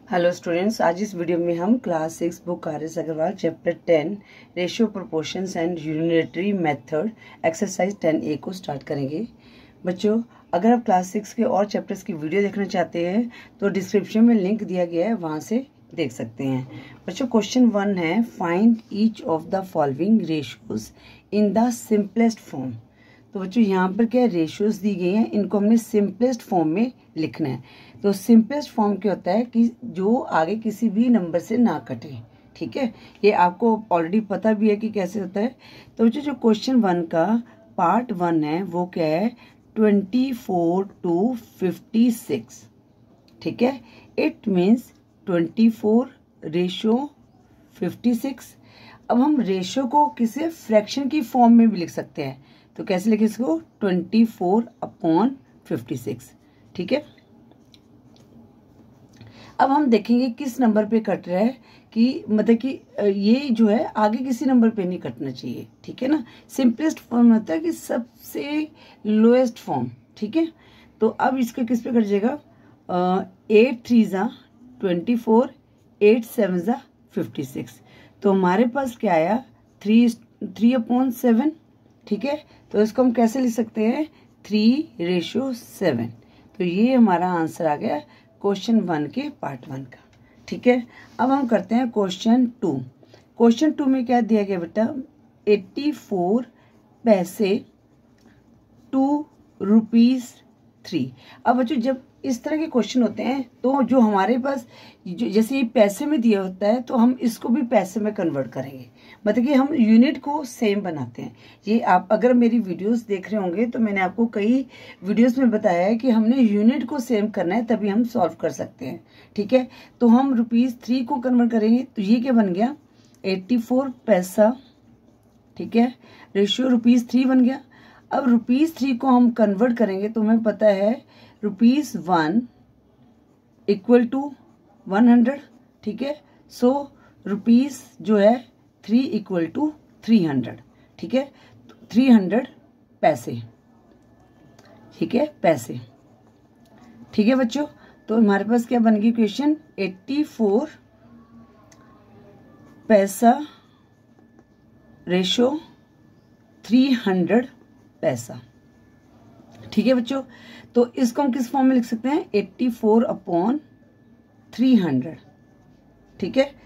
Hello students, आज इस video में हम class 6 book R S. Agarwal chapter 10 ratio proportions and unitary method exercise 10A को स्टार्ट करेंगे। बच्चों, अगर आप क्लास 6 के और चैप्टर्स की वीडियो देखना चाहते हैं तो डिस्क्रिप्शन में लिंक दिया गया है, वहां से देख सकते हैं। बच्चों, क्वेश्चन 1 है find each of the following ratios in the simplest form. तो बच्चों यहाँ पर क्या रेशियोज दी गई हैं, इनको हमने सिंपलेस्ट फॉर्म में लिखना है। तो सिंपलेस्ट फॉर्म क्या होता है कि जो आगे किसी भी नंबर से ना कटे। ठीक है, ये आपको ऑलरेडी पता भी है कि कैसे होता है। तो बच्चों जो क्वेश्चन 1 का पार्ट 1 है वो क्या है, 24 to 56। ठीक है, इट मीन्स 24 रेशियो 56। अब हम रेशियो को किसी फ्रैक्शन की फॉर्म में भी लिख सकते हैं। तो कैसे लिखे इसको, 24/56। ठीक है, अब हम देखेंगे किस नंबर पे कट रहा है, कि मतलब कि ये जो है आगे किसी नंबर पे नहीं कटना चाहिए। ठीक है ना, सिंपलेस्ट फॉर्म होता है कि सबसे लोएस्ट फॉर्म। ठीक है, तो अब इसका किस पे कट जाएगा, 8 3 24, 8 7 56। तो हमारे पास क्या आया, 3/7। ठीक है, तो इसको हम कैसे लिख सकते हैं, 3/7। तो ये हमारा आंसर आ गया क्वेश्चन 1 के पार्ट 1 का। ठीक है, अब हम करते हैं क्वेश्चन 2। क्वेश्चन 2 में क्या दिया गया बेटा, 84 पैसे 2 रुपीज 3। अब बच्चों जब इस तरह के क्वेश्चन होते हैं तो जो हमारे पास जैसे ये पैसे में दिया होता है तो हम इसको भी पैसे में कन्वर्ट करेंगे, मतलब कि हम यूनिट को सेम बनाते हैं। ये आप अगर मेरी वीडियोस देख रहे होंगे तो मैंने आपको कई वीडियोस में बताया है कि हमने यूनिट को सेम करना है, तभी हम सॉल्व कर सकते हैं। ठीक है, तो हम ₹3 को कन्वर्ट करेंगे। तो ये क्या बन गया, 84 पैसा। ठीक है, रेशियो ₹3 बन गया। अब ₹3 को हम कन्वर्ट करेंगे तो हमें पता है ₹1 इक्वल टू 100। ठीक है, सो रुपीज जो है 3 इक्वल टू 300। ठीक है, 300 पैसे। ठीक है, पैसे। ठीक है बच्चों, तो हमारे पास क्या बन गई क्वेश्चन, 84 पैसा रेशो 300 पैसा। ठीक है बच्चों, तो इसको हम किस फॉर्म में लिख सकते हैं, 84/300। ठीक है,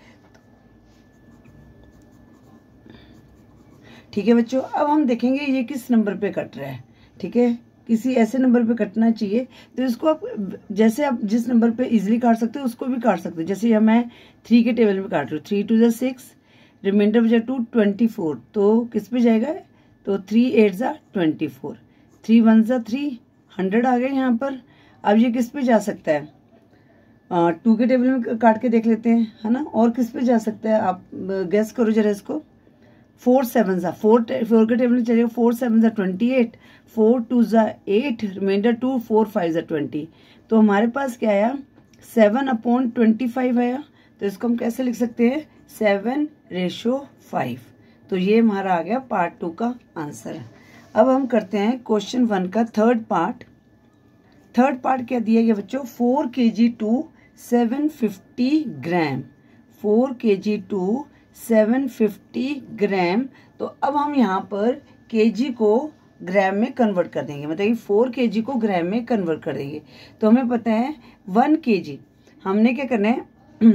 ठीक है बच्चों, अब हम देखेंगे ये किस नंबर पे कट रहा है। ठीक है, किसी ऐसे नंबर पे कटना चाहिए तो इसको आप जैसे आप जिस नंबर पे इजीली काट सकते हो उसको भी काट सकते हो। जैसे मैं 3 के टेबल में काट रही हूँ, 3 2 6, रिमाइंडर बचा 2 24। तो किस पे जाएगा, तो 3 8 24, 3 1 3, 100 आ गए यहाँ पर। अब ये किस पे जा सकता है, 2 के टेबल में काट के देख लेते हैं, है ना। और किस पे जा सकता है, आप गेस करो जरा इसको। 4 7 4 के टेबल में चलेगा, 4 7 28, 4 2 8, रिमाइंडर 2, 4 5 20। तो हमारे पास क्या आया, 7/25 आया। तो इसको हम कैसे लिख सकते हैं, 7/5। तो ये हमारा आ गया पार्ट 2 का आंसर। अब हम करते हैं क्वेश्चन 1 का थर्ड पार्ट। थर्ड पार्ट क्या दिया गया बच्चों, 4 kg to 750 gram. 4 kg to 750 gram. तो अब हम यहाँ पर केजी को ग्राम में कन्वर्ट कर देंगे, मतलब कि 4 kg को ग्राम में कन्वर्ट कर देंगे। तो हमें पता है 1 kg हमने क्या करना है,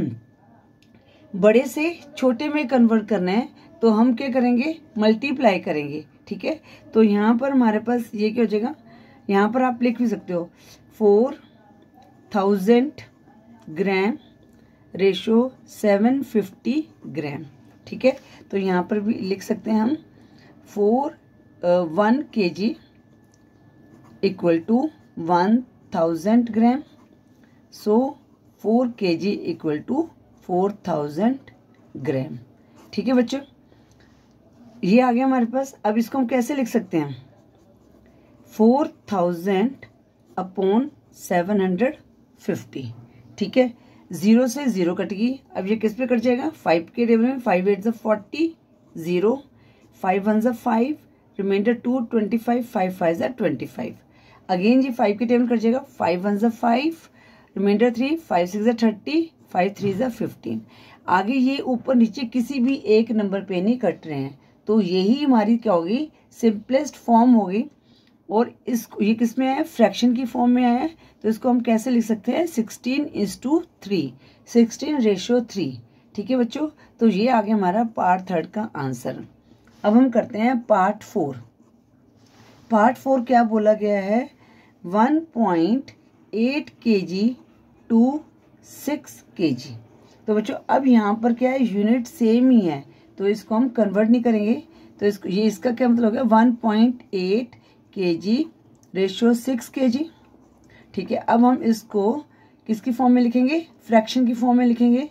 बड़े से छोटे में कन्वर्ट करना है। तो हम क्या करेंगे, मल्टीप्लाई करेंगे। ठीक है, तो यहाँ पर हमारे पास ये क्या हो जाएगा, यहाँ पर आप लिख भी सकते हो 4000 ग्राम रेशो 750 ग्राम। ठीक है, तो यहाँ पर भी लिख सकते हैं हम 1 kg equal to 1000 gram. So 4 kg equal to 4000 gram. ठीक है बच्चों, ये आ गया हमारे पास। अब इसको हम कैसे लिख सकते हैं, 4000/750। ठीक है, 0 से 0 कट गई। अब ये किस पे कट जाएगा, 5 के टेबल में, 5 8 40, 0, 5 1 5, रिमाइंडर 2 25, 5 5 25। अगेन ये 5 के टेबल कट जाएगा, 5 1 5, रिमाइंडर 3, 5 6 30, 5 3 ज़ा 15। आगे ये ऊपर नीचे किसी भी एक नंबर पे नहीं कट रहे हैं, तो यही हमारी क्या होगी, सिंपलेस्ट फॉर्म होगी। और ये किस में आया, फ्रैक्शन की फॉर्म में आया है, तो इसको हम कैसे लिख सकते हैं, 16:3, 16:3। ठीक है बच्चों, तो ये आ गया हमारा पार्ट 3 का आंसर। अब हम करते हैं पार्ट 4। पार्ट 4 क्या बोला गया है, 1.8 kg to 6 kg। तो बच्चों अब यहाँ पर क्या है, यूनिट सेम ही है, तो इसको हम कन्वर्ट नहीं करेंगे, तो इसको ये इसका क्या मतलब हो गया, 1.8 kg रेशियो 6 kg। ठीक है, अब हम इसको किसकी फॉर्म में लिखेंगे, फ्रैक्शन की फॉर्म में लिखेंगे।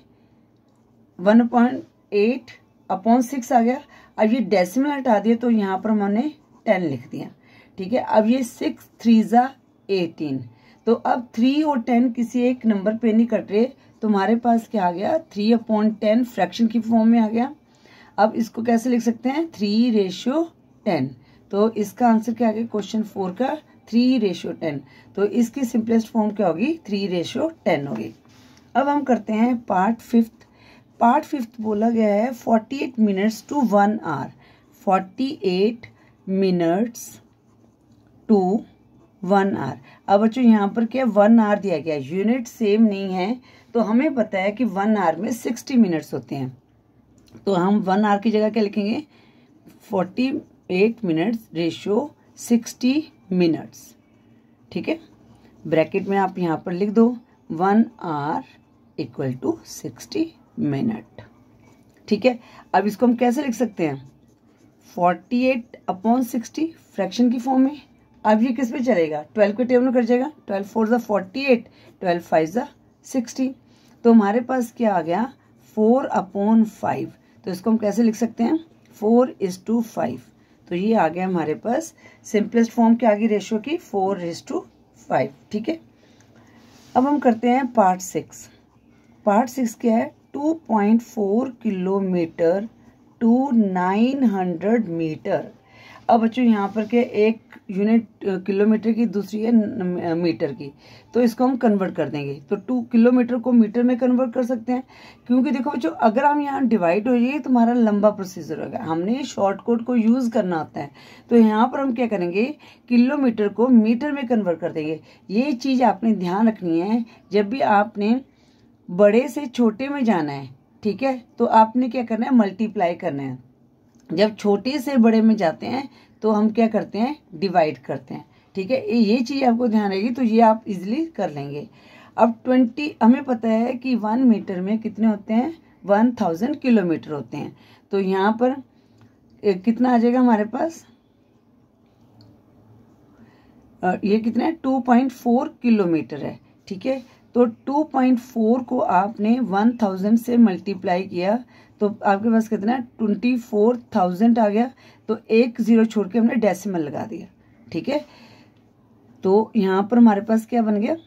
1.8/6 आ गया। अब ये डेसिमल हटा दिया तो यहाँ पर हमने 10 लिख दिया। ठीक है, अब ये 6 3 ज़ा 18, तो अब 3 और 10 किसी एक नंबर पे नहीं कट रहे, तो हमारे पास क्या आ गया, 3/10 फ्रैक्शन की फॉर्म में आ गया। अब इसको कैसे लिख सकते हैं, 3:10। तो इसका आंसर क्या आ गया, क्वेश्चन 4 का 3:10। तो इसकी सिंपलेस्ट फॉर्म क्या होगी, 3:10 होगी। अब हम करते हैं पार्ट 5। पार्ट 5 बोला गया है 48 minutes to 1 hour, 48 minutes to 1 hour. अब बच्चों यहाँ पर क्या 1 आवर दिया गया, यूनिट सेम नहीं है, तो हमें पता है कि 1 आवर में 60 मिनट्स होते हैं, तो हम 1 आवर की जगह क्या लिखेंगे, 48 मिनट्स रेशियो 60 मिनट्स। ठीक है, ब्रैकेट में आप यहाँ पर लिख दो 1 आवर इक्वल टू 60 मिनट। ठीक है, अब इसको हम कैसे लिख सकते हैं, 48/60 फ्रैक्शन की फॉर्म में। अब ये किस पे चलेगा, 12 के टेबल में कर जाएगा, 12 4 ज़ा 48, 12 5 ज़ा 60। तो हमारे पास क्या आ गया, 4/5। तो इसको हम कैसे लिख सकते हैं, 4:5। तो ये आ गया हमारे पास सिंपलेस्ट फॉर्म क्या आ गई रेशियो की, 4:5। ठीक है, अब हम करते हैं पार्ट 6। पार्ट 6 क्या है, 2.4 किलोमीटर टू 900 मीटर। अब बच्चों यहाँ पर क्या, एक यूनिट किलोमीटर की, दूसरी है मीटर की, तो इसको हम कन्वर्ट कर देंगे। तो 2 किलोमीटर को मीटर में कन्वर्ट कर सकते हैं, क्योंकि देखो बच्चों अगर हम यहाँ डिवाइड हो जाइए तो हमारा लंबा प्रोसीजर होगा, हमने शॉर्टकट को यूज़ करना होता है। तो यहाँ पर हम क्या करेंगे, किलोमीटर को मीटर में कन्वर्ट कर देंगे। ये चीज़ आपने ध्यान रखनी है, जब भी आपने बड़े से छोटे में जाना है, ठीक है, तो आपने क्या करना है, मल्टीप्लाई करना है। जब छोटे से बड़े में जाते हैं तो हम क्या करते हैं, डिवाइड करते हैं। ठीक है, ये चीज़ आपको ध्यान रहेगी, तो ये आप इजीली कर लेंगे। अब 20 हमें पता है कि 1 मीटर में कितने होते हैं, 1000 किलोमीटर होते हैं। तो यहाँ पर कितना आ जाएगा हमारे पास, ये कितना है, 2.4 किलोमीटर है। ठीक है, तो 2.4 को आपने 1000 से मल्टीप्लाई किया तो आपके पास कितना है, 24,000 आ गया। तो एक जीरो छोड़ के हमने डेसिमल लगा दिया। ठीक है, तो यहाँ पर हमारे पास क्या बन गया,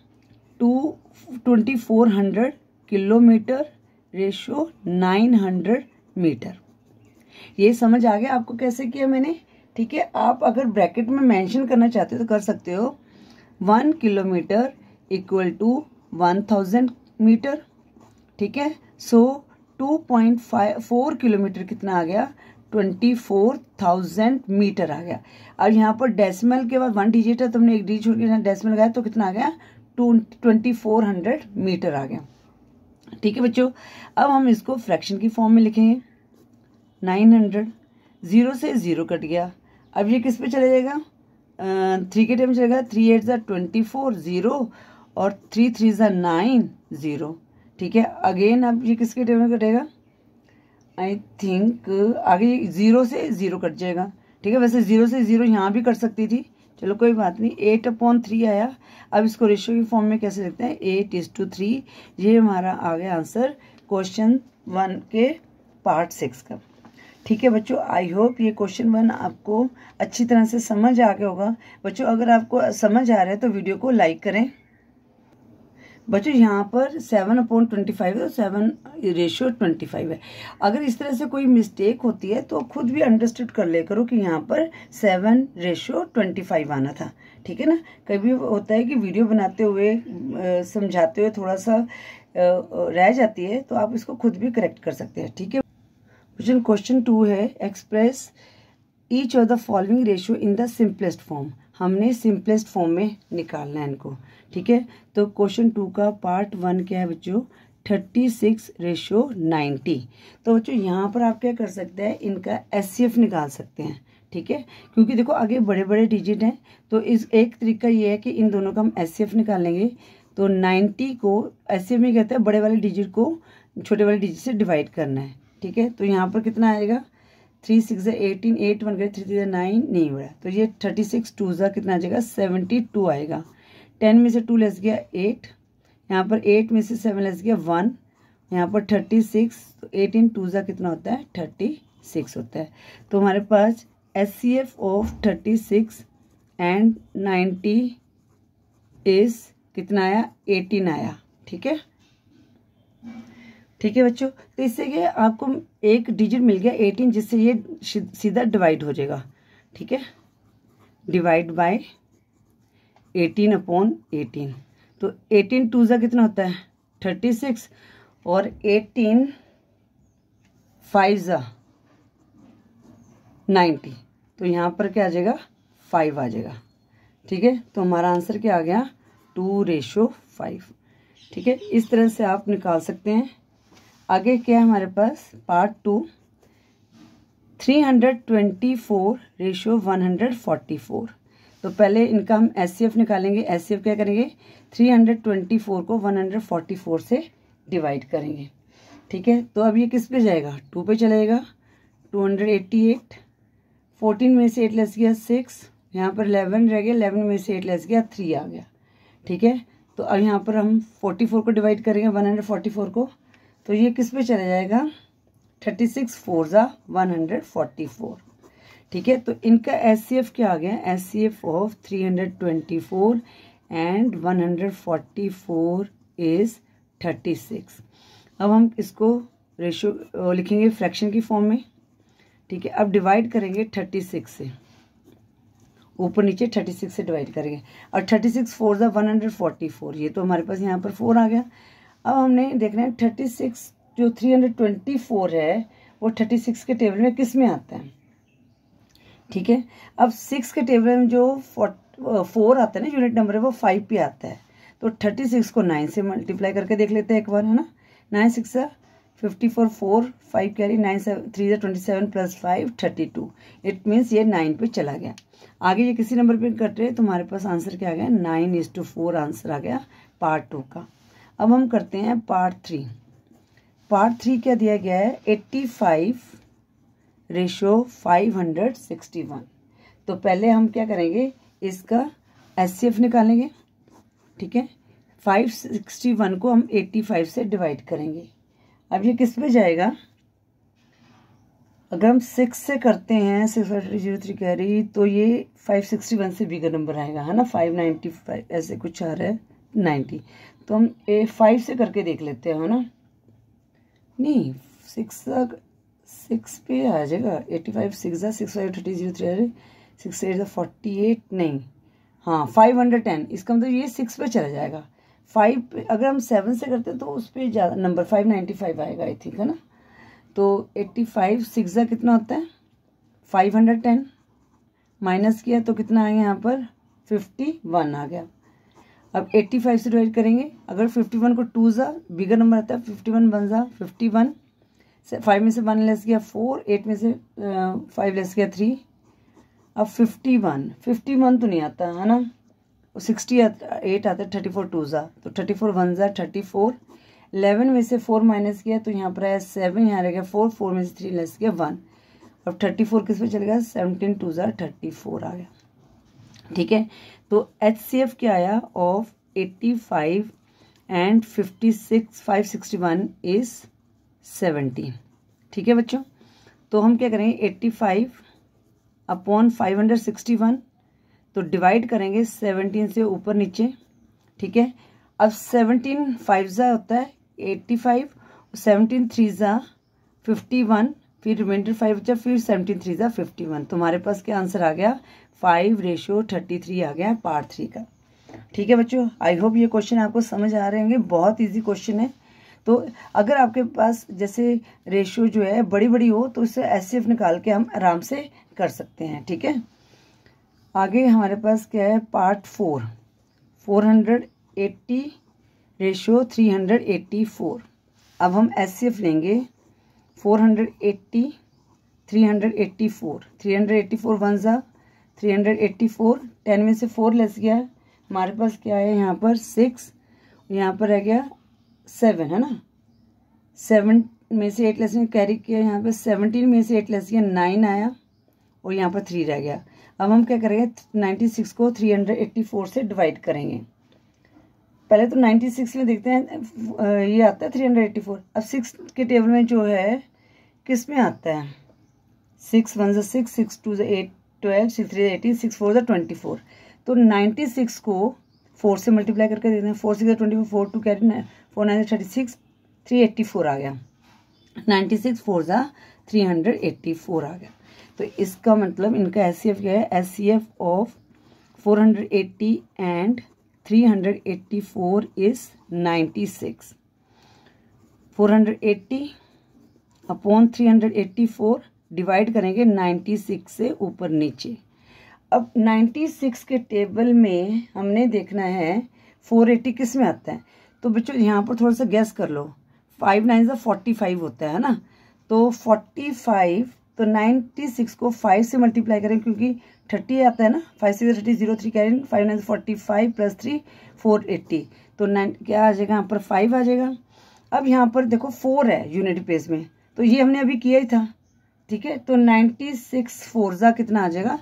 2400 किलोमीटर रेशियो 900 मीटर। ये समझ आ गया आपको कैसे किया मैंने। ठीक है, आप अगर ब्रैकेट में मेंशन करना चाहते हो तो कर सकते हो, 1 किलोमीटर इक्वल टू 1000 मीटर। ठीक है, सो 2.4 किलोमीटर कितना आ गया, 24,000 मीटर आ गया। अब यहाँ पर डेसिमल के बाद 1 डिजिट है तो हमने एक डिजिट छोड़ के डेसिमल लगाया तो कितना आ गया, 2400 मीटर आ गया। ठीक है बच्चों, अब हम इसको फ्रैक्शन की फॉर्म में लिखेंगे, 900, 0 से 0 कट गया। अब ये किस पे चले जाएगा, 3 के टाइम चलेगा, 3 8 ज़ा 24, 0 और 3 3 ज़ा 9, 0। ठीक है, अगेन अब ये किसके टेबल में कटेगा, आई थिंक आगे 0 से 0 कट जाएगा। ठीक है, वैसे 0 से 0 यहाँ भी कट सकती थी, चलो कोई बात नहीं। 8/3 आया। अब इसको रेशियो की फॉर्म में कैसे लिखते हैं, 8:3। ये हमारा आ गया आंसर क्वेश्चन 1 के पार्ट 6 का। ठीक है बच्चों, आई होप ये क्वेश्चन 1 आपको अच्छी तरह से समझ आ गया होगा। बच्चों अगर आपको समझ आ रहा है तो वीडियो को लाइक करें, बच्चों यहाँ पर 7/25 है, तो 7:25 है। अगर इस तरह से कोई मिस्टेक होती है तो खुद भी अंडरस्टूड कर ले करो कि यहाँ पर 7:25 आना था, ठीक है ना। कभी होता है कि वीडियो बनाते हुए समझाते हुए थोड़ा सा रह जाती है, तो आप इसको खुद भी करेक्ट कर सकते हैं, ठीक है। क्वेश्चन 2 है, express each of the following ratio in the simplest form. हमने सिंपलेस्ट फॉर्म में निकालना है इनको, ठीक है। तो क्वेश्चन 2 का पार्ट 1 क्या है बच्चों, 36:90। तो बच्चों यहाँ पर आप क्या कर सकते हैं, इनका एचसीएफ निकाल सकते हैं, ठीक है। क्योंकि देखो आगे बड़े बड़े डिजिट हैं, तो इस एक तरीका ये है कि इन दोनों का हम एचसीएफ निकालेंगे। तो 90 को एचसीएफ में कहते हैं बड़े वाले डिजिट को छोटे वाले डिजिट से डिवाइड करना है, ठीक है। तो यहाँ पर कितना आएगा, 3 6 18, 8 1 3 3 9 नहीं हुआ, तो ये 36 2 कितना आ जाएगा, 72 आएगा। 10 में से 2 लेस गया 8, यहाँ पर 8 में से 7 लेस गया 1, यहाँ पर 36, तो 18 2 कितना होता है, 36 होता है। तो हमारे पास एचसीएफ ऑफ 36 एंड 90 इज कितना आया, 18 आया, ठीक है। ठीक है बच्चों, तो इससे क्या आपको एक डिजिट मिल गया 18, जिससे ये सीधा डिवाइड हो जाएगा, ठीक है। डिवाइड बाय 18/18, तो 18 2 कितना होता है, 36, और 18 5 90, तो यहाँ पर क्या आ जाएगा, 5 आ जाएगा, ठीक है। तो हमारा आंसर क्या आ गया, 2:5, ठीक है। इस तरह से आप निकाल सकते हैं। आगे क्या है हमारे पास, पार्ट 2, 324:144। तो पहले इनका हम एचसीएफ निकालेंगे। एचसीएफ क्या करेंगे, 324 को 144 से डिवाइड करेंगे, ठीक है। तो अब ये किस पे जाएगा, 2 पे चलेगा, 288, 14 में से 8 लेस गया 6, यहाँ पर 11 रह गया, 11 में से 8 लेस गया 3 आ गया, ठीक है। तो अब यहाँ पर हम 44 को डिवाइड करेंगे 144 को, तो ये किस पे चला जाएगा, 36 4 144, ठीक है। तो इनका एचसीएफ क्या आ गया, एचसीएफ ऑफ 324 एंड 144 इज 36। अब हम इसको रेशियो लिखेंगे फ्रैक्शन की फॉर्म में, ठीक है। अब डिवाइड करेंगे 36 से, ऊपर नीचे 36 से डिवाइड करेंगे, और 36 4 144, ये तो हमारे पास यहाँ पर 4 आ गया। अब हमने देखना है 36 जो 324 है वो 36 के टेबल में किस में आता है, ठीक है। अब 6 के टेबल में जो 4 आता है ना, यूनिट नंबर है, वो 5 पे आता है। तो 36 को 9 से मल्टीप्लाई करके देख लेते हैं एक बार, है ना। 9 6 54, 4 5 कैरी, 9 3 27 प्लस 5 32, इट मीन्स ये 9 पे चला गया। आगे ये किसी नंबर पे कट रहे, तो हमारे पास आंसर क्या आ गया, 9:4 आंसर आ गया पार्ट 2 का। अब हम करते हैं पार्ट 3। पार्ट 3 क्या दिया गया है, 85:561। तो पहले हम क्या करेंगे, इसका एचसीएफ निकालेंगे, ठीक है। 561 को हम 85 से डिवाइड करेंगे। अब ये किस पे जाएगा, अगर हम 6 से करते हैं 603 कैरी, तो ये 561 से बिगर नंबर आएगा, है ना। 595 ऐसे कुछ आ रहा है, 90। तो हम 5 से करके देख लेते हैं, है ना। नहीं, 6 पे आ जाएगा, 85 6 6 5 30 03 6 8 48, नहीं, हाँ 510, इसका मतलब ये 6 पे चला जाएगा। 5 अगर हम 7 से करते हैं तो उस पर ज़्यादा नंबर 595 आएगा, आई थिंक, है ना। तो 85 6 कितना होता है, 510, माइनस किया तो कितना आ गया, यहाँ पर 51 आ गया। अब 85 से डिवाइड करेंगे, अगर 51 को 2 बिगर नंबर आता है, 51 1 51, 5 में से 1 लेस गया 4, 8 में से 5 लेस गया 3। अब 51 तो नहीं आता, है ना। 68 आता है, 34 2 तो 34 1 34, 11 में से 4 माइनस किया तो यहाँ पर आया 7, यहाँ रह गया 4, 4 में से 3 लेस गया 1। अब 34 किस पे चलेगा, 17 2 34 आ गया, ठीक है। तो एचसीएफ क्या आया ऑफ 85 एंड 561 इज 17, ठीक है बच्चों। तो हम क्या करेंगे, 85/561, तो डिवाइड करेंगे 17 से ऊपर नीचे, ठीक है। अब 17 5 ज़ा होता है 85, 17 3 ज़ा 51, फिर रिमाइंडर 5 बचा, फिर 17 3 ज़ा 51। तुम्हारे पास क्या आंसर आ गया? 5:33 आ गया पार्ट 3 का। ठीक है बच्चों, आई होप ये क्वेश्चन आपको समझ आ रहे होंगे। बहुत इजी क्वेश्चन है। तो अगर आपके पास जैसे रेशियो जो है बड़ी बड़ी हो तो उससे एचसीएफ निकाल के हम आराम से कर सकते हैं। ठीक है, आगे हमारे पास क्या है? Part 4, 480 ratio 384। अब हम एचसीएफ लेंगे 480 384, 384 वन ज़ा 384, 10 में से 4 लेस गया, हमारे पास क्या है यहाँ पर 6, यहाँ पर रह गया 7 है ना, 7 में से 8 लेस कैरी किया, यहाँ पर 17 में से 8 लेस किया 9 आया और यहाँ पर 3 रह गया। अब हम क्या करेंगे? 96 को 384 से डिवाइड करेंगे। पहले तो 96 में देखते हैं, ये आता है 384। अब 6 के टेबल में जो है किस में आता है? 6 1 6, 6 2 8 12, 6 3 18, 6 4 24। तो 96 को 4 से मल्टीप्लाई करके देते हैं। 4 6 24, 4 2 कैरी 4 9 36, 384 आ गया। 96 4 ज़ा 384 आ गया। तो इसका मतलब इनका एचसीएफ क्या है? HCF of 480 and 384 is 96। 480 upon 384 divide करेंगे 96 से ऊपर नीचे। अब 96 के टेबल में हमने देखना है 480 किस में आता है। तो बच्चों यहाँ पर थोड़ा सा गैस कर लो। 5 9 45 होता है ना, तो 45, तो 96 को 5 से मल्टीप्लाई करें क्योंकि 30 आता है ना, 5 6 30 0 3 कैरी 5 9 45 प्लस 3 480, तो 9 क्या आ जाएगा? यहाँ पर 5 आ जाएगा। अब यहाँ पर देखो 4 है यूनिट प्लेस में, तो ये हमने अभी किया ही था। ठीक है, तो 96 4 ज़ा कितना आ जाएगा?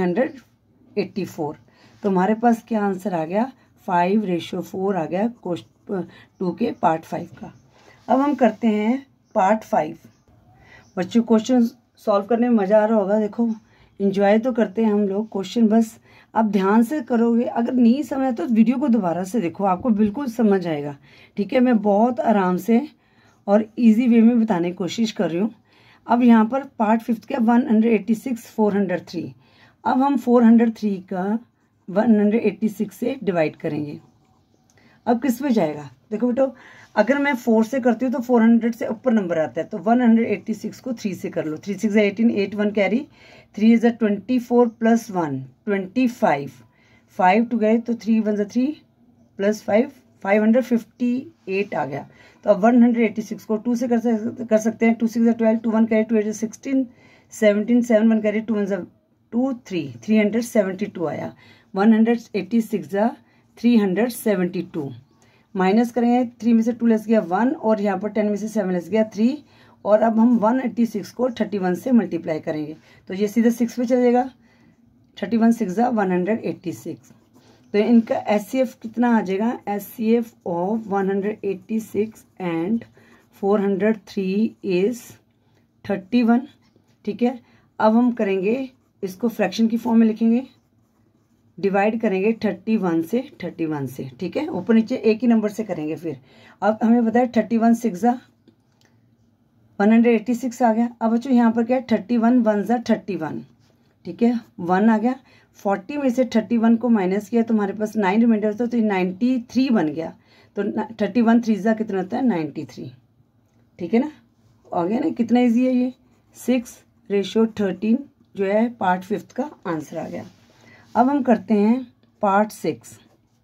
384। तो हमारे पास क्या आंसर आ गया? 5:4 आ गया क्वेश्चन 2 के पार्ट 5 का। अब हम करते हैं पार्ट 5। बच्चों क्वेश्चन सॉल्व करने में मज़ा आ रहा होगा। देखो एंजॉय तो करते हैं हम लोग क्वेश्चन, बस आप ध्यान से करोगे। अगर नहीं समझ तो वीडियो को दोबारा से देखो, आपको बिल्कुल समझ आएगा। ठीक है, मैं बहुत आराम से और इजी वे में बताने की कोशिश कर रही हूँ। अब यहाँ पर पार्ट 5 का 186 403। अब हम 403 का 186 से डिवाइड करेंगे। अब किस में जाएगा? देखो बेटो, अगर मैं 4 से करती हूँ तो 400 से ऊपर नंबर आता है, तो 186 को 3 से कर लो। 3 6 18, 8 1 कैरी, 3 is 24 प्लस 1 25, 5 टू गए तो 3 1 3 प्लस 5 558 आ गया। तो अब 186 को 2 से कर सकते हैं। 2 6 12, 2 1 कैरी, 2 8 16, 17 7 1 कैरी, 2 1 2 3 372 आया। 186 372 माइनस करेंगे, 3 में से 2 लेस गया 1 और यहाँ पर 10 में से 7 लेस गया 3, और अब हम 186 को 31 से मल्टीप्लाई करेंगे तो ये सीधा 6 पे चलेगा। 31 6 ज़ा 186। तो इनका एचसीएफ कितना आ जाएगा? HCF of 186 and 403 is 31। ठीक है, अब हम करेंगे इसको फ्रैक्शन की फॉर्म में लिखेंगे, डिवाइड करेंगे 31 से। ठीक है, ऊपर नीचे एक ही नंबर से करेंगे। फिर अब हमें बताया 31 6 ज़ा 186 आ गया। अब बच्चों यहाँ पर क्या है? 31 1 ज़ा 31। ठीक है, 1 आ गया। 40 में से 31 को माइनस किया तो हमारे पास 9 रिमाइंडर होता है, तो 93 बन गया। तो 31 3 ज़ा कितना होता है? 93। ठीक है ना, आ गया ना? कितना ईजी है ये। 6:13 जो है पार्ट 5 का आंसर आ गया। अब हम करते हैं पार्ट 6।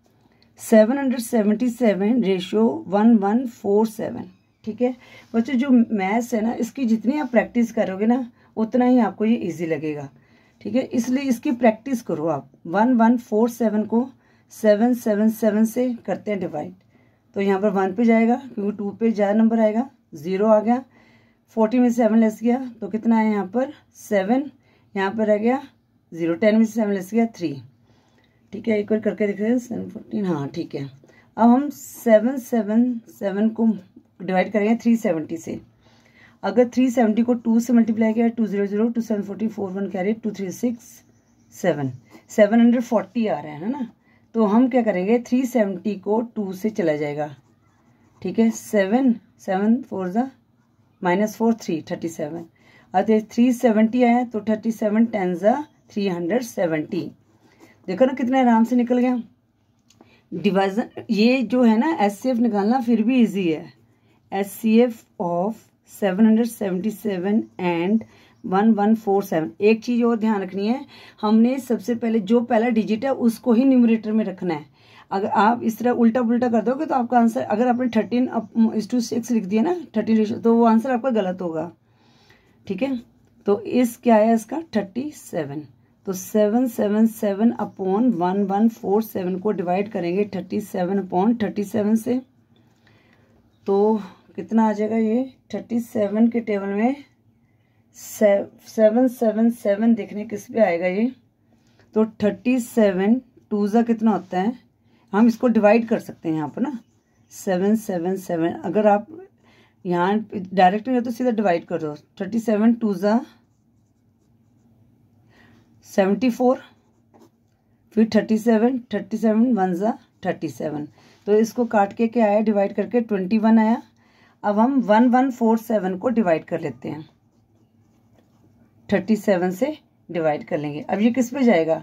777:1147। ठीक है बच्चों, जो मैथ्स है ना, इसकी जितनी आप प्रैक्टिस करोगे ना उतना ही आपको ये इजी लगेगा। ठीक है, इसलिए इसकी प्रैक्टिस करो आप। 1147 को 777 से करते हैं डिवाइड, तो यहाँ पर 1 पे जाएगा क्योंकि 2 पे ज़्यादा नंबर आएगा। 0 आ गया। 40 में से 7 लेस गया तो कितना है? यहाँ पर 7, यहाँ पर रह गया 0। 10 में से 7 लेस गया 3। ठीक है, एक बार करके देखते हैं। 7 14, हाँ ठीक है। अब हम 777 को डिवाइड करेंगे 370 से। अगर 370 को 2 से मल्टीप्लाई किया 2 0 0 2 7 14 4 1 कैरी 2 3 6 7 740 आ रहा है ना। तो हम क्या करेंगे 370 को 2 से चला जाएगा, ठीक है। 7 7 4 ज़ा -4 3 37, अतः 370 आया तो 37 10 ज़ा 370। देखो ना कितना आराम से निकल गया। डिवीजन ये जो है ना HCF निकालना फिर भी इजी है। HCF of 777 and 1147। एक चीज़ और ध्यान रखनी है, हमने सबसे पहले जो पहला डिजिट है उसको ही न्यूमरेटर में रखना है। अगर आप इस तरह उल्टा पुल्टा कर दोगे तो आपका आंसर, अगर आपने 13:6 लिख दिया ना 13 रेशो, तो वो आंसर आपका गलत होगा, ठीक है। तो इस क्या है इसका 37, तो 777 अपॉन 1147 को डिवाइड करेंगे 37 अपॉन 37 से, तो कितना आ जाएगा ये 37 के टेबल में 777 देखने किस पे आएगा ये, तो 37 2 ज़ा कितना होता है, हम इसको डिवाइड कर सकते हैं यहाँ पर ना 777। अगर आप यहाँ डायरेक्ट नहीं हो तो सीधा डिवाइड कर दो। 37 2 ज़ा 74, फिर 37 37 1 ज़ा 37, तो इसको काट के क्या आया डिवाइड करके 21 आया। अब हम 1147 को डिवाइड कर लेते हैं, 37 से डिवाइड कर लेंगे। अब ये किस पे जाएगा,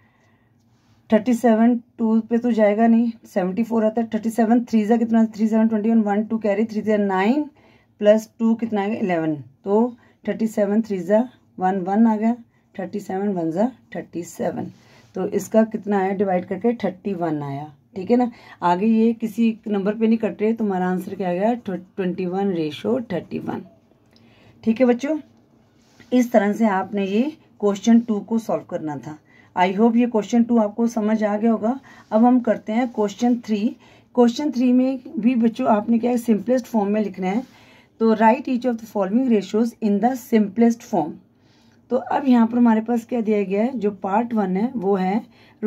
37 2 पे तो जाएगा नहीं, 74 आता है। 37 3 ज़ा कितना 3 7 21 1 2 कैरी 3 ज़ा 9 प्लस 2 कितना आएगा 11, तो 37 3 ज़ा 1 1 आ गया, 37 1 ज़ा 37, तो इसका कितना आया डिवाइड करके 31 आया, ठीक है ना। आगे ये किसी नंबर पे नहीं कट रहे, तो हमारा आंसर क्या आ गया 21:31, ठीक है बच्चों। इस तरह से आपने ये क्वेश्चन 2 को सॉल्व करना था। आई होप ये क्वेश्चन 2 आपको समझ आ गया होगा। अब हम करते हैं क्वेश्चन 3। क्वेश्चन 3 में भी बच्चों आपने क्या है सिंपलेस्ट फॉर्म में लिखना है, तो write each of the following ratios in the simplest form. तो अब यहाँ पर हमारे पास क्या दिया गया है, जो पार्ट 1 है वो है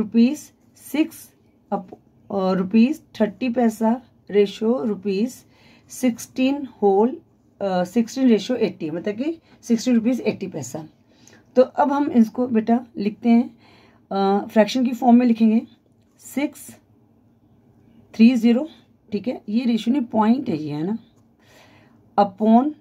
₹30 पैसा रेशो ₹16 मतलब कि 16 रुपीज़ 80 पैसा। तो अब हम इसको बेटा लिखते हैं फ्रैक्शन की फॉर्म में लिखेंगे 630, ठीक है, ये रेशो नहीं पॉइंट है ये, है ना, अपॉन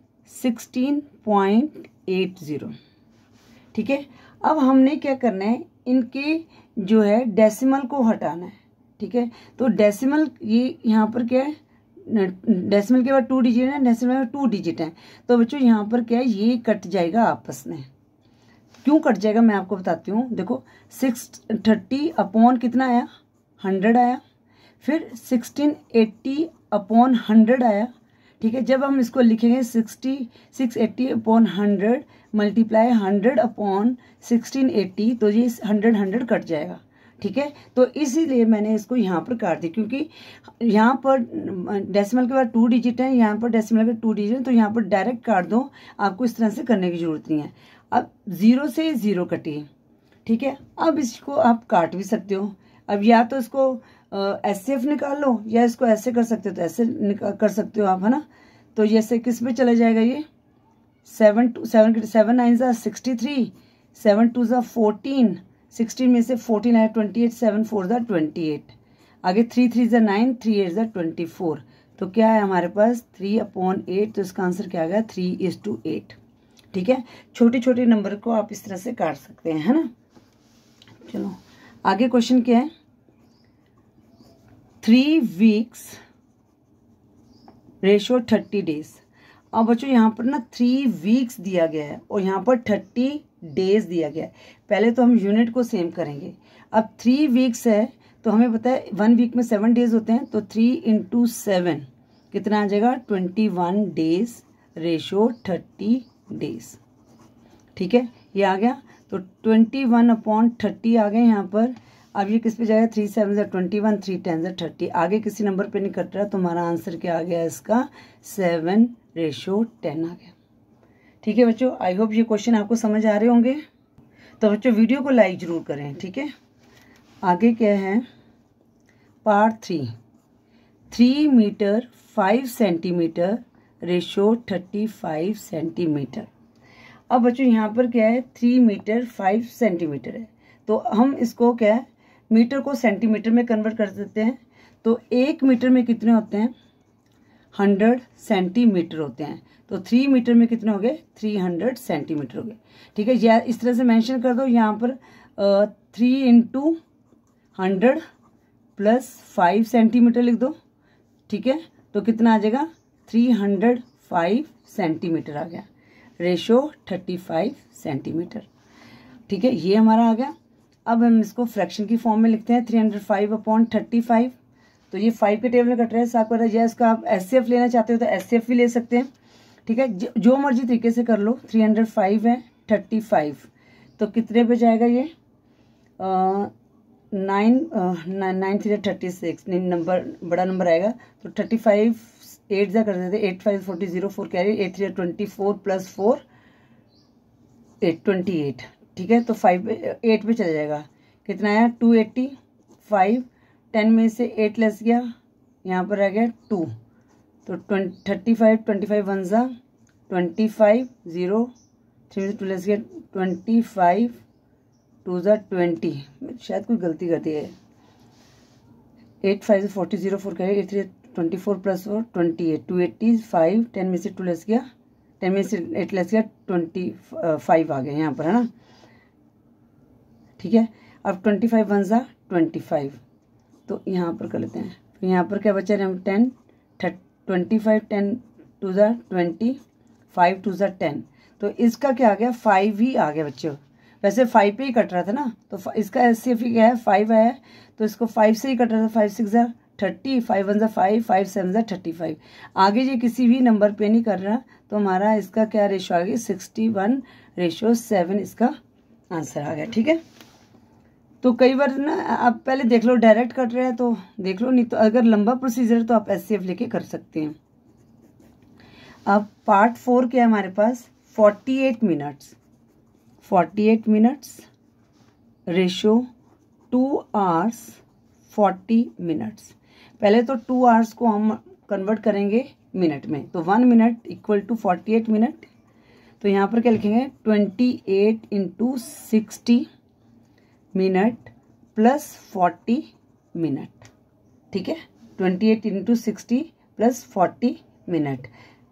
16.80, ठीक है। अब हमने क्या करना है, इनके जो है डेसिमल को हटाना है, ठीक है। तो डेसिमल ये यहाँ पर क्या है, डेसिमल के बाद 2 डिजिट है, डेसिमल में 2 डिजिट है, तो बच्चों यहाँ पर क्या है ये कट जाएगा आपस में। क्यों कट जाएगा मैं आपको बताती हूँ। देखो 630 अपॉन कितना आया 100 आया, फिर 1680 अपॉन 100 आया, ठीक है। जब हम इसको लिखेंगे 680 अपॉन 100 मल्टीप्लाई 100 अपॉन 1680, तो ये 100 कट जाएगा, ठीक है। तो इसीलिए मैंने इसको यहाँ पर काट दी, क्योंकि यहाँ पर डेसिमल के बाद 2 डिजिट है, यहाँ पर डेसिमल के 2 डिजिट है, तो यहाँ पर डायरेक्ट काट दो, आपको इस तरह से करने की जरूरत नहीं है। अब 0 से 0 कटिए, ठीक है। अब इसको आप काट भी सकते हो। अब या तो इसको HCF निकाल लो, या इसको ऐसे कर सकते हो तो ऐसे कर सकते हो आप, है ना। तो जैसे किस पे चला जाएगा ये 7 9 ज़ा 63, 7 2 ज़ा 14, 16 में से 14 आया 28, 7 4 ज़ा 28, आगे 3 3 ज़ा 9, 3 8 ज़ा 24, तो क्या है हमारे पास 3/8, तो इसका आंसर क्या आ गया 3:8, ठीक है। छोटे छोटे नंबर को आप इस तरह से काट सकते हैं, है ना। चलो आगे क्वेश्चन क्या है, 3 वीक्स रेशो 30 डेज। अब बच्चों यहाँ पर ना 3 वीक्स दिया गया है और यहाँ पर 30 डेज दिया गया है। पहले तो हम यूनिट को सेम करेंगे। अब 3 वीक्स है तो हमें पता है 1 वीक में 7 डेज होते हैं, तो 3 × 7 कितना आ जाएगा 21 डेज रेशो 30 डेज, ठीक है, ये आ गया। तो 21/30 आ गए यहाँ पर। अब ये किस पे जाएगा 3 7 ज़ा 21, 3 10 ज़ा 30, आगे किसी नंबर पे नहीं कट रहा, तो हमारा आंसर क्या आ गया इसका 7:10 आ गया, ठीक है बच्चों। आई होप ये क्वेश्चन आपको समझ आ रहे होंगे। तो बच्चों वीडियो को लाइक जरूर करें, ठीक है। आगे क्या है part 3, 3 metre 5 centimetre ratio 35 centimetre. अब बच्चों यहाँ पर क्या है 3 मीटर 5 सेंटीमीटर है, तो हम इसको क्या है मीटर को सेंटीमीटर में कन्वर्ट कर देते हैं। तो 1 मीटर में कितने होते हैं? 100 सेंटीमीटर होते हैं। तो 3 मीटर में कितने हो गए? 300 सेंटीमीटर हो गए। ठीक है, या इस तरह से मेंशन कर दो यहाँ पर 3 × 100 + 5 सेंटीमीटर लिख दो। ठीक है, तो कितना आ जाएगा? 305 सेंटीमीटर आ गया। Ratio 35 centimetre. ठीक है, ये हमारा आ गया। अब हम इसको फ्रैक्शन की फॉर्म में लिखते हैं। 305/35। तो ये 5 के टेबल में कट रहा है, साफ कर रहा है। या इसका आप SCF लेना चाहते हो तो SCF भी ले सकते हैं। ठीक है, जो मर्जी तरीके से कर लो। 305 है 35, तो कितने पे जाएगा ये? 9×3 36 नंबर बड़ा नंबर आएगा। तो 35 8 जा कर देते। 8 5 40 0 4 कैरी 8 3 24 + 4 8 28। ठीक है, तो 5 8 पे चला जाएगा। कितना आया? 285। 10 में से 8 लेस गया, यहाँ पर आ गया 2। तो 35 25 1 जा 25 0 3 में से 2 लेस गया 25 2 जा 20। शायद कोई गलती कर दी है। 8 5 40 0 4 करें 8 3 24 + 4 28 285। 10 में से 2 लेस गया, 10 में से 8 लेस गया 25 आ गया यहाँ पर, है ना। ठीक है, अब 25 1 जा 25। तो यहाँ पर कर लेते हैं। फिर यहाँ पर क्या बचा? 10 25 10 2 जा 20 5 2 जा 10। तो इसका क्या आ गया? 5 ही आ गया बच्चों। वैसे 5 पे ही कट रहा था ना, तो इसका SCF क्या है? 5 आया। तो इसको 5 से ही कट रहा था। 5 6 जा 30 5 1 जा 5 5 7 जा 35। आगे ये किसी भी नंबर पे नहीं कर रहा। तो हमारा इसका क्या रेशो आ गया? 61:7 इसका आंसर आ गया। ठीक है, तो कई बार ना आप पहले देख लो, डायरेक्ट कट रहे हैं तो देख लो, नहीं तो अगर लंबा प्रोसीजर है तो आप SCF लेके कर सकते हैं। अब पार्ट 4 क्या है हमारे पास? 48 minutes. 48 minutes ratio 2 hours 40 minutes. पहले तो 2 hours को हम कन्वर्ट करेंगे मिनट में। तो 1 मिनट = 48 मिनट। तो यहाँ पर क्या लिखेंगे? 28 × 60 मिनट + 40 मिनट। ठीक है, 28 × 60 + 40 मिनट।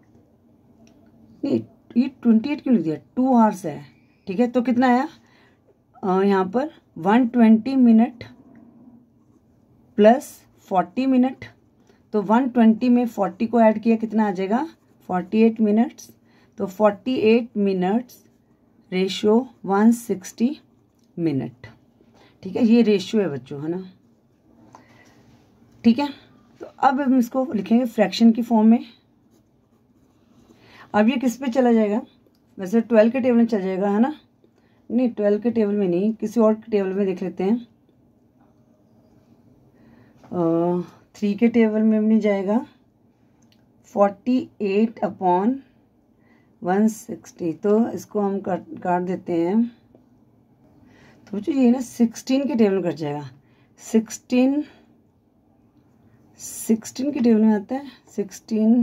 ये 28 क्यों लिख दिया? 2 hours है। ठीक है, तो कितना आया यहाँ पर? 120 मिनट + 40 मिनट। तो 120 में 40 को ऐड किया, कितना आ जाएगा? 48 मिनट्स। तो 48 मिनट्स रेशो 160 मिनट। ठीक है, ये रेशियो है बच्चों, है ना। ठीक है, तो अब हम इसको लिखेंगे फ्रैक्शन की फॉर्म में। अब ये किस पे चला जाएगा? वैसे 12 के टेबल में चला जाएगा, है ना। नहीं, 12 के टेबल में नहीं, किसी और के टेबल में देख लेते हैं। 3 के टेबल में नहीं जाएगा। 48/160। तो इसको हम काट देते हैं। तो बच्चों ये ना 16 के टेबल में कट जाएगा। 16 के टेबल में आता है। 16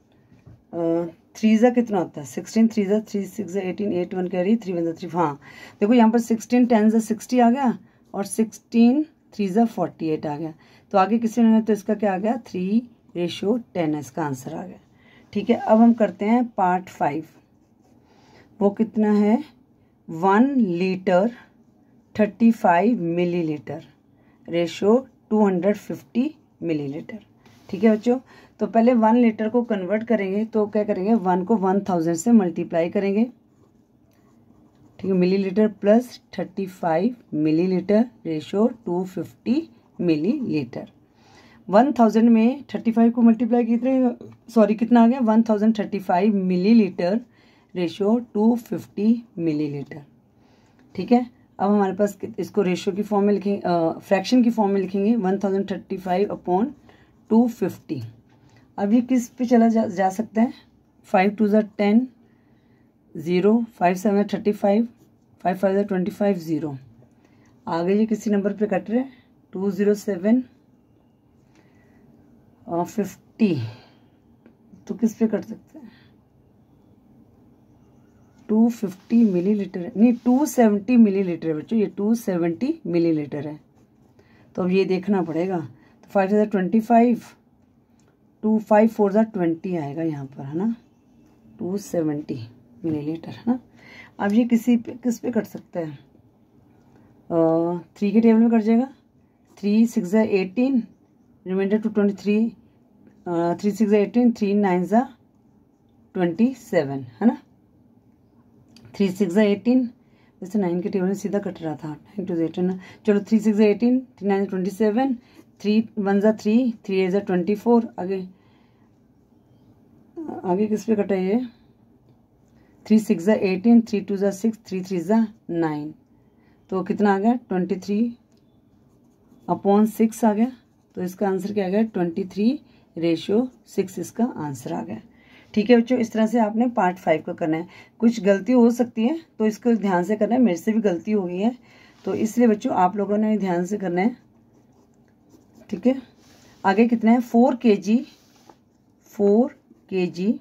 3 जा कितना होता है? 16 3 जा 3 6 जा 18 8 1 कैरी 3 1 जा 3। हाँ देखो यहाँ पर 16 10 जा 60 आ गया और 16 3 जा 48 आ गया। तो आगे किसी ने, तो इसका क्या आ गया? 3:10 इसका आंसर आ गया। ठीक है, अब हम करते हैं पार्ट 5। वो कितना है? 1 लीटर 35 मिलीलीटर रेशो 250 मिलीलीटर। ठीक है बच्चों, तो पहले 1 लीटर को कन्वर्ट करेंगे। तो क्या करेंगे? 1 को 1000 से मल्टीप्लाई करेंगे। ठीक है, मिलीलीटर + 35 मिलीलीटर रेशो 250 मिलीलीटर। 1000 में 35 को मल्टीप्लाई कितना आ गया? 1035 मिलीलीटर रेशो 250 मिलीलीटर। ठीक है, अब हमारे पास इसको रेशो की फॉर्म में लिखेंगे, फ्रैक्शन की फॉर्म में लिखेंगे। 1035/250। अब ये किस पे चला जा सकता है? 5 2 जा 10 0 5 7 35 5 5 जा 25 0। आगे ये किसी नंबर पे कट रहे हैं। 207 और 50। तो किस पे कट सकते हैं? 250 मिलीलीटर नहीं, 270 मिलीलीटर है बच्चों। ये 270 मिलीलीटर है। तो अब ये देखना पड़ेगा। तो 5 × 25, 2 5 4 20 आएगा यहाँ पर, है ना, 270 मिलीलीटर, है ना। अब ये किस पे कट सकता है, 3 के टेबल में कट जाएगा। 3 6 18, रिमाइंडर 223, 3 6 18, 3 9 27, है ना। 3 6 18, वैसे 9 के टेबल में सीधा कट रहा था, 9 2 18, चलो 3 6 18, 3 9 27, 3 1 3, 3 8 24, आगे किस पे कटा ये, 3 6 18, 3 2 6, 3 3 9, तो कितना आ गया 23/6 आ गया। तो इसका आंसर क्या आ गया, 23/6 इसका आंसर आ गया। ठीक है बच्चों, इस तरह से आपने पार्ट 5 को करना है। कुछ गलती हो सकती है तो इसको ध्यान से करना है, मेरे से भी गलती हो गई है, तो इसलिए बच्चों आप लोगों ने ध्यान से करना है। ठीक है, आगे कितना है, 4 kg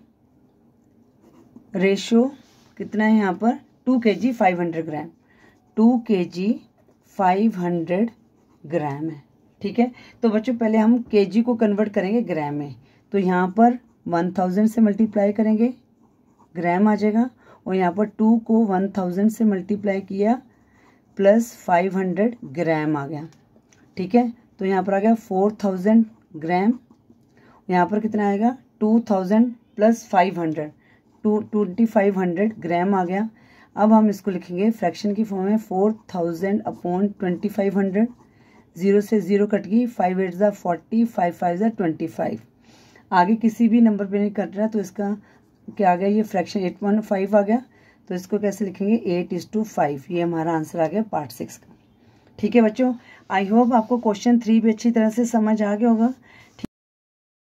रेशो कितना है यहाँ पर, 2 kg 500 ग्राम, 2 kg 500 ग्राम है। ठीक है, तो बच्चों पहले हम केजी को कन्वर्ट करेंगे ग्राम में, तो यहाँ पर 1000 से मल्टीप्लाई करेंगे, ग्राम आ जाएगा, और यहाँ पर 2 को 1000 से मल्टीप्लाई किया प्लस 500 ग्राम आ गया। ठीक है, तो यहाँ पर आ गया 4000 ग्राम, यहाँ पर कितना आएगा 2000 प्लस 500, 2500 ग्राम आ गया। अब हम इसको लिखेंगे फ्रैक्शन की फॉर्म में, 4000/2500, 0 से 0 कट गई, 5 8 40, 5 5 25। आगे किसी भी नंबर पे नहीं कट रहा, तो इसका क्या आ गया, ये फ्रैक्शन 815 आ गया, तो इसको कैसे लिखेंगे 8:5, ये हमारा आंसर आ गया पार्ट 6 का। ठीक है बच्चों, आई होप आपको क्वेश्चन 3 भी अच्छी तरह से समझ आ गया होगा।